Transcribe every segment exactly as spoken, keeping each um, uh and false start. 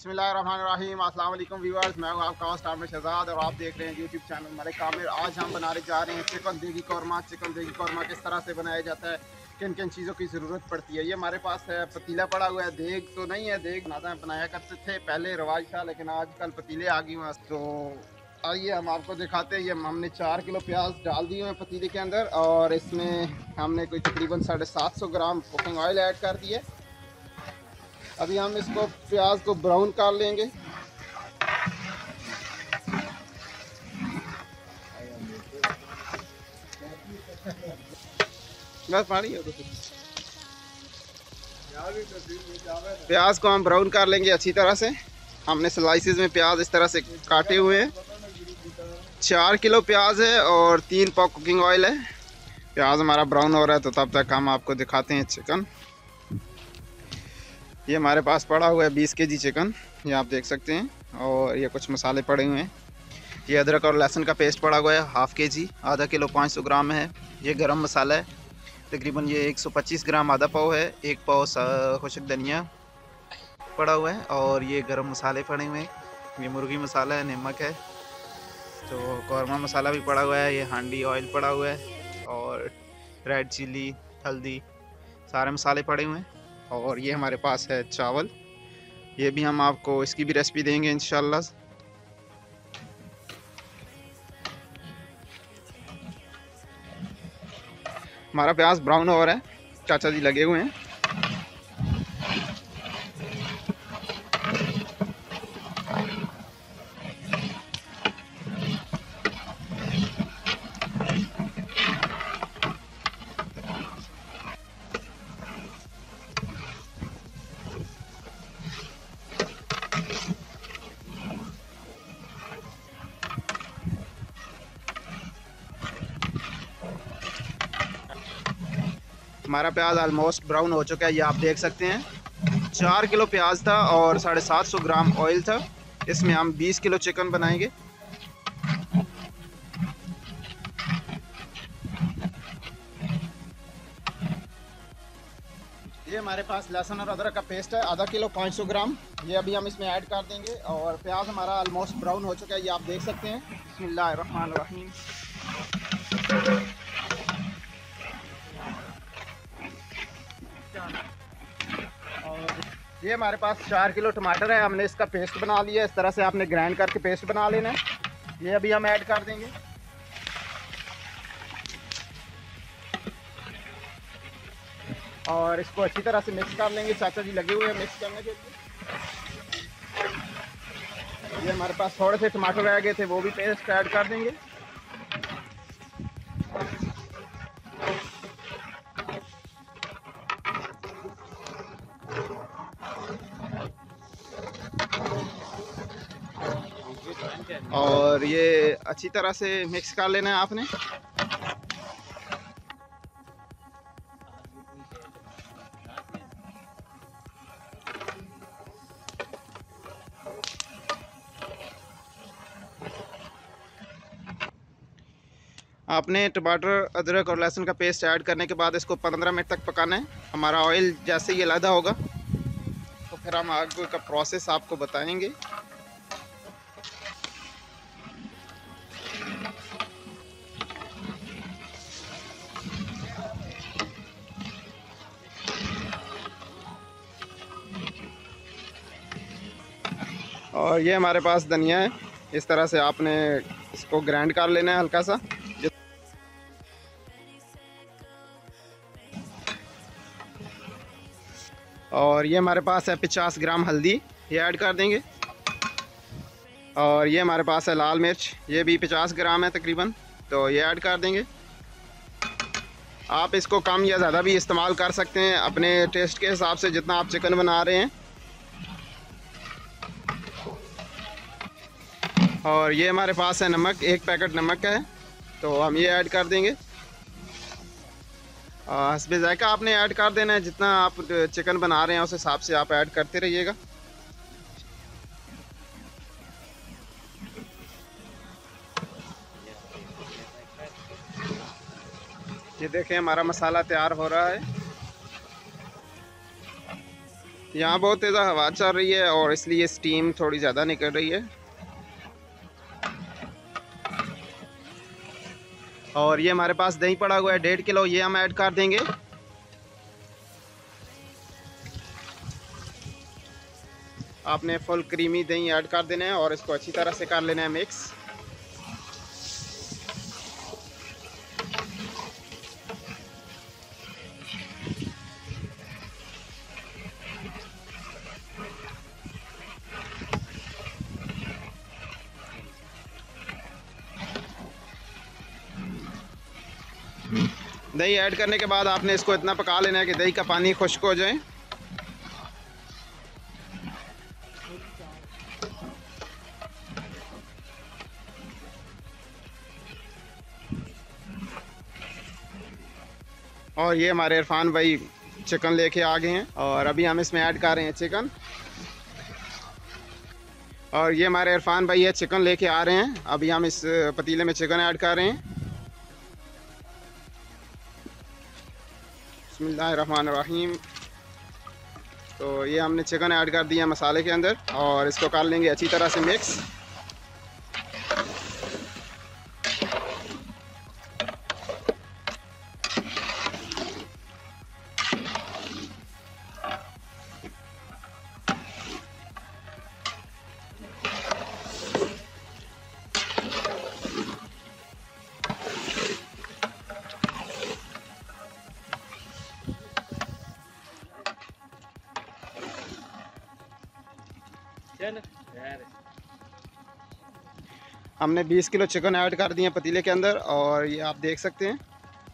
बिस्मिल्लाहिर्रहमानिर्रहीम। अस्सलाम वालेकुम व्यूअर्स, मैं हूं आपका होस्ट आमिर शहजाद और आप देख रहे हैं यूट्यूब चैनल मलिक आमिर। आज हम बनाने जा रहे हैं चिकन देगी कौरमा। चिकन देगी कौरमा किस तरह से बनाया जाता है, किन किन चीज़ों की ज़रूरत पड़ती है। ये हमारे पास है पतीला पड़ा हुआ है, देग तो नहीं है, देग बनाता बनाया करते थे पहले, रवाज था, लेकिन आजकल पतीले आ गई हैं। तो आइए हम आपको दिखाते हैं। ये हमने चार किलो प्याज डाल दिए हैं पतीले के अंदर और इसमें हमने कोई तकरीबन साढ़े सात सौ ग्राम कुकिंग ऑयल ऐड कर दिए। अभी हम इसको प्याज को ब्राउन कर लेंगे। बस पानी है तो प्याज को हम ब्राउन कर लेंगे अच्छी तरह से। हमने स्लाइसेस में प्याज इस तरह से काटे हुए हैं। चार किलो प्याज है और तीन पाव कुकिंग ऑयल है। प्याज हमारा ब्राउन हो रहा है तो तब तक हम आपको दिखाते हैं चिकन। ये हमारे पास पड़ा हुआ है बीस के जी चिकन, ये आप देख सकते हैं। और ये कुछ मसाले पड़े हुए हैं। ये अदरक और लहसुन का पेस्ट पड़ा हुआ है हाफ़ के जी, आधा किलो पाँच सौ ग्राम है। ये गरम मसाला है तकरीबन ये एक सौ पच्चीस ग्राम, आधा पाव है। एक पाव खुशक धनिया पड़ा हुआ है और ये गरम मसाले पड़े हुए हैं। ये मुर्गी मसाला है, नमक है, तो कौरमा मसाला भी पड़ा हुआ है। ये हांडी ऑयल पड़ा हुआ है और रेड चिली, हल्दी, सारे मसाले पड़े हुए हैं। और ये हमारे पास है चावल, ये भी हम आपको इसकी भी रेसिपी देंगे इंशाल्लाह। हमारा प्याज ब्राउन हो रहा है, चाचा जी लगे हुए हैं। हमारा प्याज ऑलमोस्ट ब्राउन हो चुका है, ये आप देख सकते हैं। चार किलो प्याज था और साढ़े सात सौ ग्राम ऑयल था। इसमें हम बीस किलो चिकन बनाएंगे। ये हमारे पास लहसुन और अदरक का पेस्ट है, आधा किलो पाँच सौ ग्राम, ये अभी हम इसमें ऐड कर देंगे। और प्याज हमारा ऑलमोस्ट ब्राउन हो चुका है, ये आप देख सकते हैं। बिस्मिल्लाहिर्रहमानिर्रहीम। और ये हमारे पास चार किलो टमाटर है, हमने इसका पेस्ट बना लिया। इस तरह से आपने ग्राइंड करके पेस्ट बना लेना है। ये अभी हम ऐड कर देंगे। और इसको अच्छी तरह से मिक्स कर लेंगे। चाचा जी लगे हुए हैं मिक्स करने के लिए। ये हमारे पास थोड़े से टमाटर रह गए थे, वो भी पेस्ट ऐड कर देंगे। और ये अच्छी तरह से मिक्स कर लेना है आपने। आपने टमाटर, अदरक और लहसुन का पेस्ट ऐड करने के बाद इसको पंद्रह मिनट तक पकाना है। हमारा ऑयल जैसे ही अलहदा होगा तो फिर हम आगे का प्रोसेस आपको बताएंगे। और ये हमारे पास धनिया है, इस तरह से आपने इसको ग्राइंड कर लेना है हल्का सा। और ये हमारे पास है पचास ग्राम हल्दी, ये ऐड कर देंगे। और ये हमारे पास है लाल मिर्च, ये भी पचास ग्राम है तकरीबन, तो ये ऐड कर देंगे। आप इसको कम या ज़्यादा भी इस्तेमाल कर सकते हैं अपने टेस्ट के हिसाब से, जितना आप चिकन बना रहे हैं। और ये हमारे पास है नमक, एक पैकेट नमक का है, तो हम ये ऐड कर देंगे। हस्बे जायका आपने ऐड कर देना है, जितना आप चिकन बना रहे हैं उस हिसाब से आप ऐड करते रहिएगा। ये देखें हमारा मसाला तैयार हो रहा है। यहाँ बहुत तेज़ हवा चल रही है और इसलिए स्टीम थोड़ी ज़्यादा निकल रही है। और ये हमारे पास दही पड़ा हुआ है डेढ़ किलो, ये हम ऐड कर देंगे। आपने फुल क्रीमी दही ऐड कर देना है और इसको अच्छी तरह से कर लेना है मिक्स। दही ऐड करने के बाद आपने इसको इतना पका लेना है कि दही का पानी खुश्क हो जाए। और ये हमारे इरफान भाई चिकन लेके आ गए हैं और अभी हम इसमें ऐड कर रहे हैं चिकन। और ये हमारे इरफान भाई है चिकन लेके आ रहे हैं, अभी हम इस पतीले में चिकन ऐड कर रहे हैं। बिस्मिल्लाहिर्रहमानिर्रहीम। तो ये हमने चिकन ऐड कर दिया मसाले के अंदर और इसको कर लेंगे अच्छी तरह से मिक्स। हमने बीस किलो चिकन ऐड कर दिए पतीले के अंदर और ये आप देख सकते हैं।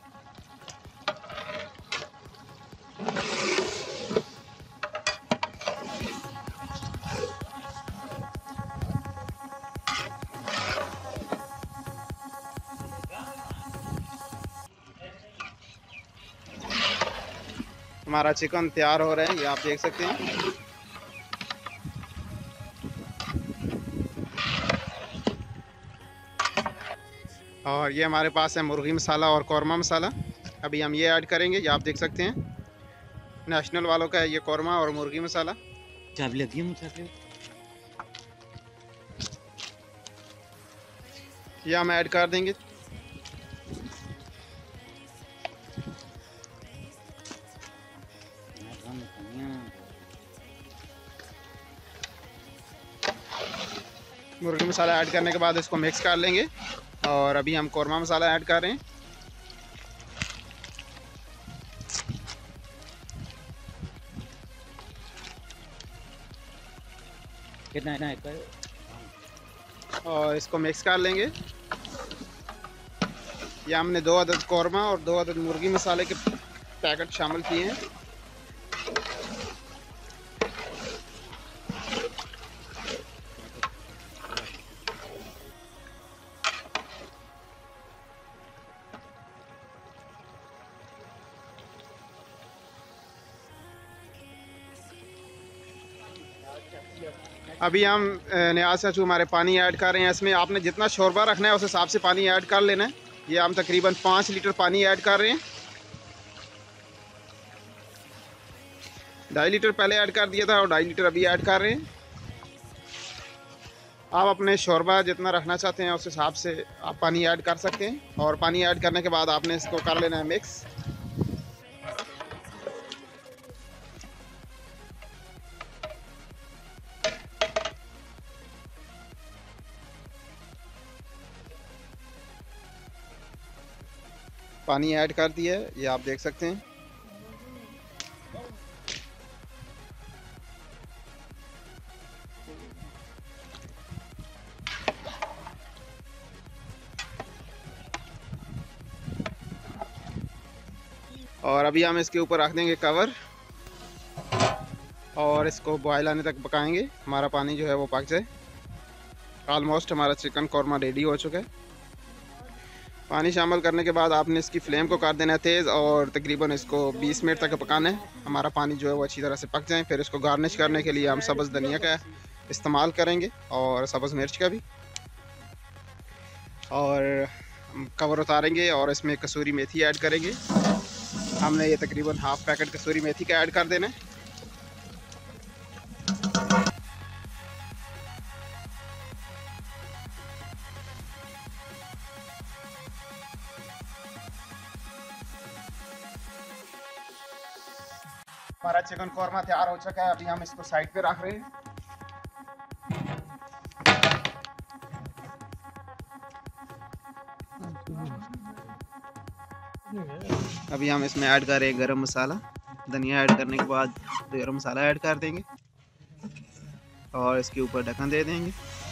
हमारा चिकन तैयार हो रहा है, ये आप देख सकते हैं। और ये हमारे पास है मुर्गी मसाला और कौरमा मसाला, अभी हम ये ऐड करेंगे। ये आप देख सकते हैं नेशनल वालों का है ये कौरमा और मुर्गी मसाला। ये हम ऐड कर देंगे। मुर्गी मसाला ऐड करने के बाद इसको मिक्स कर लेंगे और अभी हम कौरमा मसाला ऐड कर रहे हैं। कितना है ना और इसको मिक्स कर लेंगे। ये हमने दो अदद कौरमा और दो अदद मुर्गी मसाले के पैकेट शामिल किए हैं। अभी हम न्याज चाचू हमारे पानी ऐड कर रहे हैं इसमें। आपने जितना शोरबा रखना है उस हिसाब से पानी ऐड कर लेना है। ये हम तकरीबन पाँच लीटर पानी ऐड कर रहे हैं। ढाई लीटर पहले ऐड कर दिया था और ढाई लीटर अभी ऐड कर रहे हैं। आप अपने शोरबा जितना रखना चाहते हैं उस हिसाब से आप पानी ऐड कर सकते हैं। और पानी ऐड करने के बाद आपने इसको कर लेना है मिक्स। पानी ऐड कर दिया है, ये आप देख सकते हैं। और अभी हम इसके ऊपर रख देंगे कवर और इसको बॉयल आने तक पकाएंगे। हमारा पानी जो है वो पक जाए। ऑलमोस्ट हमारा चिकन कौरमा रेडी हो चुका है। पानी शामिल करने के बाद आपने इसकी फ्लेम को कर देना है तेज़ और तकरीबन इसको बीस मिनट तक पकाना है। हमारा पानी जो है वो अच्छी तरह से पक जाए। फिर इसको गार्निश करने के लिए हम सब्ज़ धनिया का इस्तेमाल करेंगे और सब्ज़ मिर्च का भी। और कवर उतारेंगे और इसमें कसूरी मेथी ऐड करेंगे। हमने ये तकरीबन हाफ़ पैकेट कसूरी मेथी का ऐड कर देना है। हमारा चिकन कौरमा तैयार हो चुका है। अभी हम इसको साइड पे रख रहे हैं। अभी हम इसमें ऐड कर रहे हैं गरम मसाला। धनिया ऐड करने के बाद गरम मसाला ऐड कर देंगे और इसके ऊपर ढक्कन दे देंगे।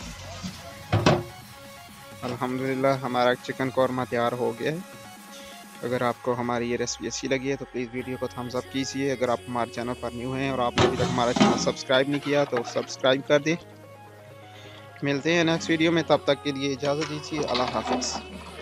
अल्हम्दुलिल्लाह हमारा चिकन कौरमा तैयार हो गया है। अगर आपको हमारी ये रेसिपी अच्छी लगी है तो प्लीज़ वीडियो को थम्स अप कीजिए। अगर आप हमारे चैनल पर न्यू हैं और आपने अभी तक हमारा चैनल सब्सक्राइब नहीं किया तो सब्सक्राइब कर दें। मिलते हैं नेक्स्ट वीडियो में, तब तक के लिए इजाज़त दीजिए। अल्लाह हाफ़िज़।